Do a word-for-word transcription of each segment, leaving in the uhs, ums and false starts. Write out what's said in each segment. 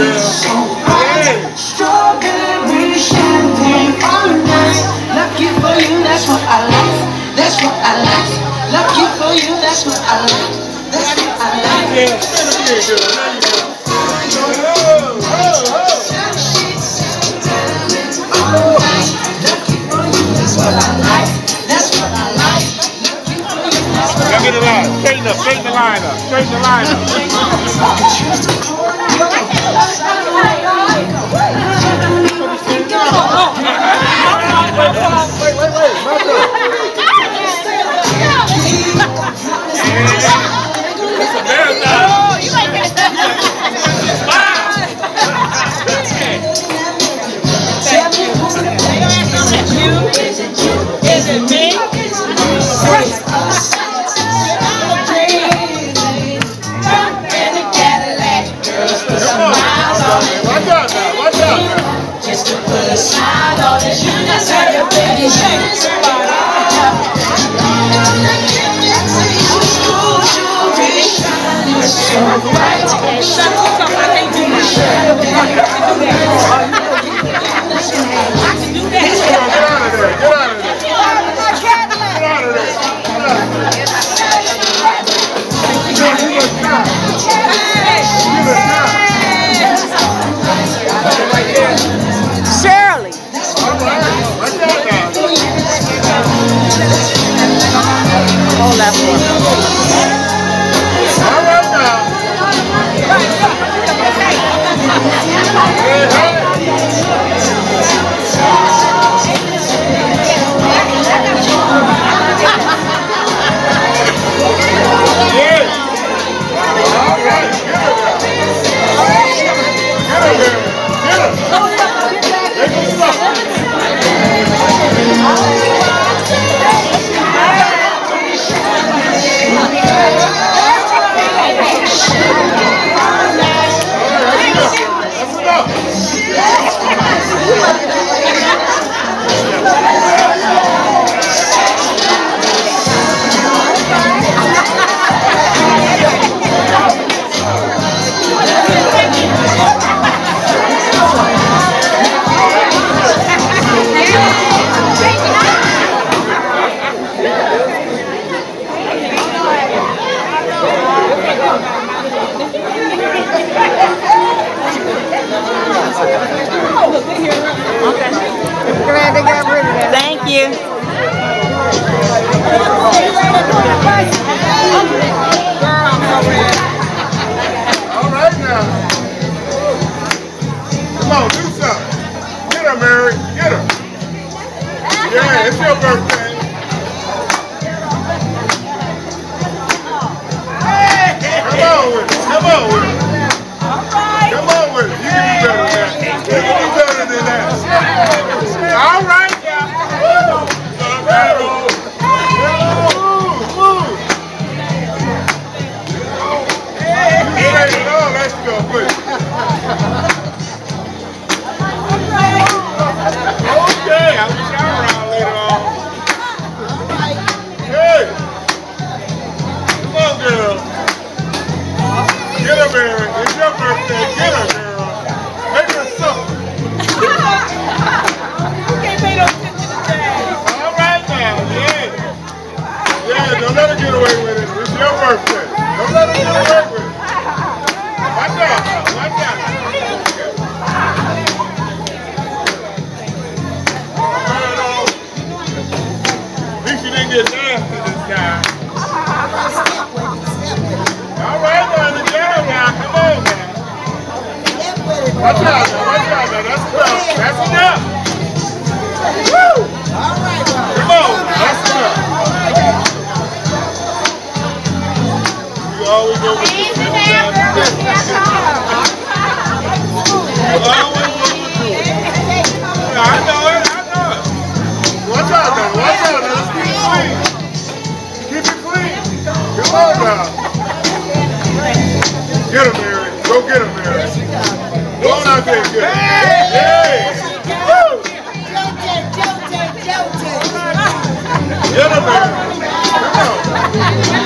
Strawberry champagne all night. Lucky for you, that's what I like. That's what I like. Lucky for you, that's what I like. That's what I like. Yeah, get it out. Straighten up, straighten the line up. Straighten the line up. Wait, wait, wait. Oh, you ain't gonna stop. Is it you? Is it me? Just to put a smile on it, you just had a baby. So bright, so I can do that. Get out of there. Get out of there. Get out of there. Get out of there. Shirley. Hold that for All right now. Thank you. All right now. Come on, do something. Get her, Mary. Get her. Yeah, it's your birthday. Come on with it. Come on with it. Come on with it. You can do better than that. You can do better than that. All right. Let's go, please. Okay, I'll be shower around later on. Hey! Come on, girl. Get her, Mary. It's your birthday. Get her, girl. Make her something. All right now, yeah. Yeah, don't let her get away with it. It's your birthday. Don't let her get away with it. Watch out, watch out. At least you didn't get nasty this time. All right, now, the girl now, come on now. Watch out now, watch out now, that's enough, that's enough. Woo! Come on, that's enough. You always go with the same time. I know it, I know it. Watch out now, watch out now. Let's keep it clean. Keep it clean. Come on now. Get him, Mary. Go get him, Mary. Go on out there and get him. Hey! Woo! Get him, Mary. Come on.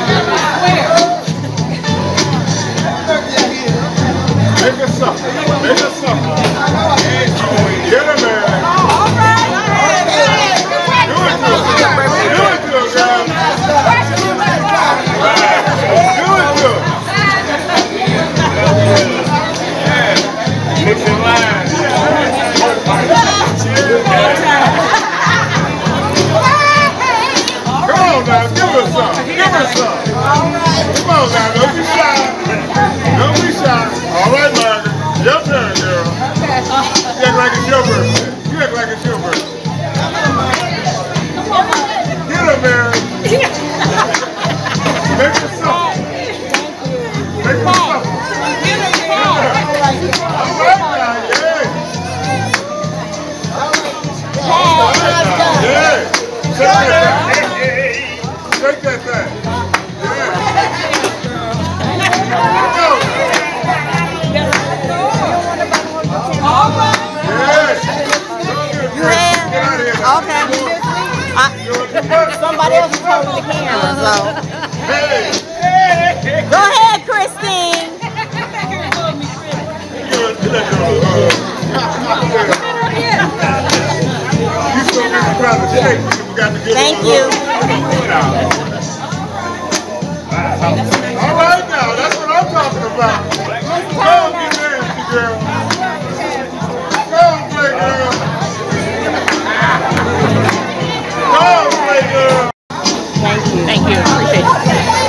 Make it something. Make Come on now, don't be shy. Don't be shy. All right, Margaret. Your turn, girl. You act like it's your birthday. You act like it's your birthday. Get her, Mary. Make it supple. Make it supple. Get her. All right now, yeah. All right now, yeah. Shake that thing. Shake that thing. Yeah. Go. All right. Yes. You have? Okay. I, somebody else is holding the camera, so. Hey. Go ahead, Christine. Thank you. All right now, that's what I'm talking about. Go on, get nasty, girl. Go on, play, girl. Go on, play, girl. Thank you. Thank you. Appreciate it.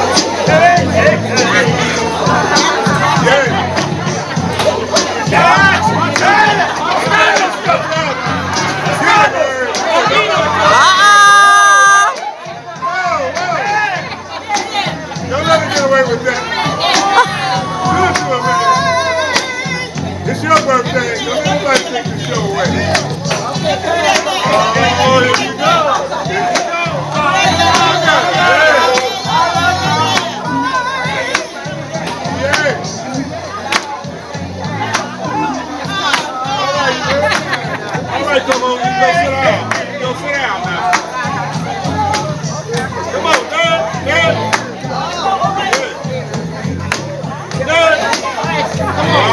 It's your birthday. Don't anybody take the show away. Oh, here you go. Here you go. Yeah. All right, girl. All right, come on. You go sit down. You go sit down now. Come on, Dad. Dad. Dad. Come on.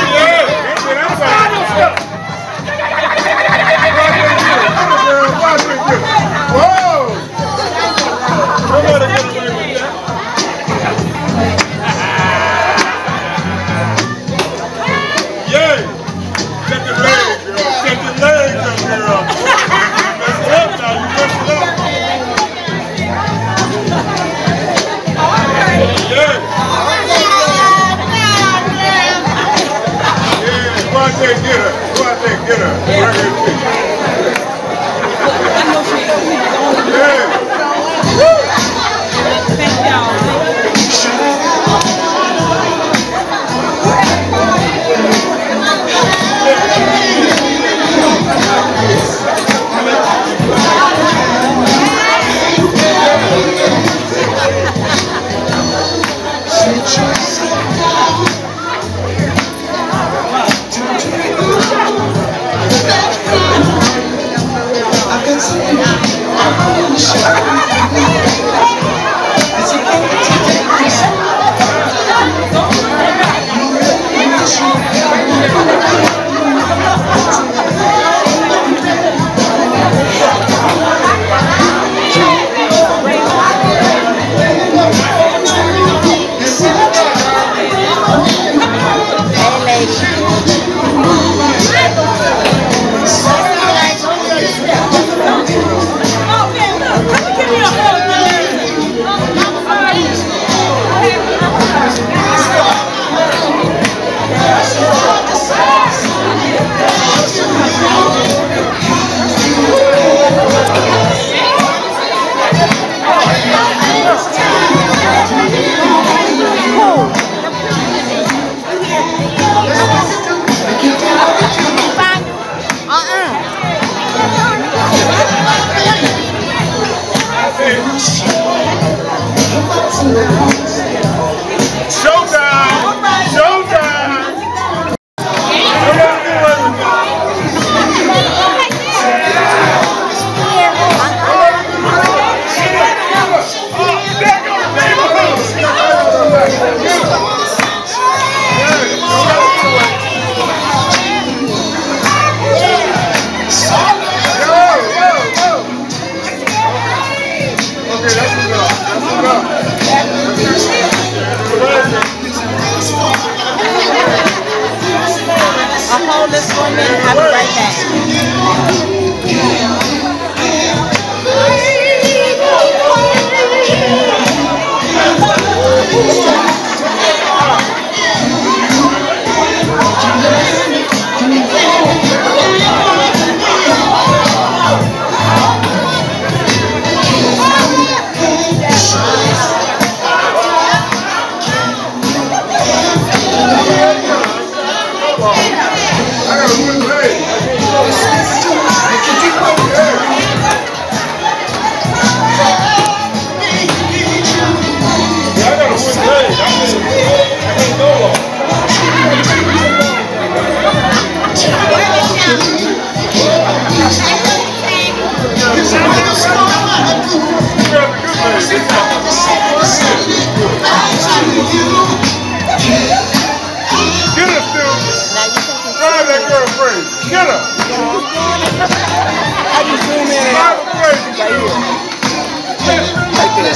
Get her. Go out there and get her. Right here, yeah. Thank y'all.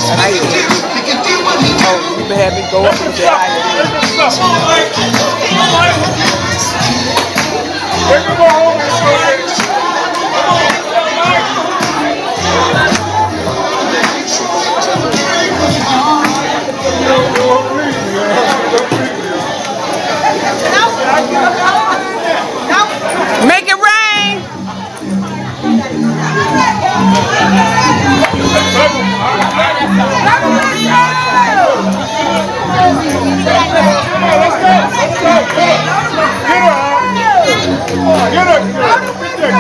Oh, you been having me go up and say hi. Make it rain. Get up, girl. Get that